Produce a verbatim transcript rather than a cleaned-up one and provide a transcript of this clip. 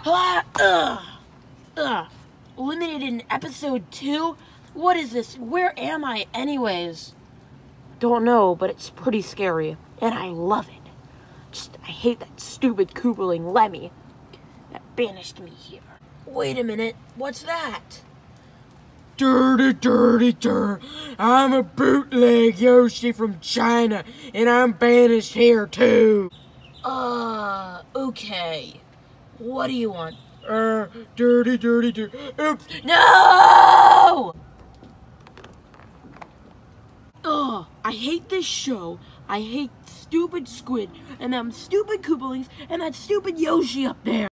Ah, ugh. Ugh. Eliminated in episode two? What is this? Where am I anyways? Don't know, but it's pretty scary. And I love it. Just, I hate that stupid Koopaling Lemmy that banished me here. Wait a minute, what's that? Dirty, dirty, dirty. I'm a bootleg Yoshi from China, and I'm banished here too. Uh, okay. What do you want? Uh, dirty, dirty, dirty. Oops. No! Ugh, I hate this show. I hate stupid squid, and them stupid Koopalings, and that stupid Yoshi up there.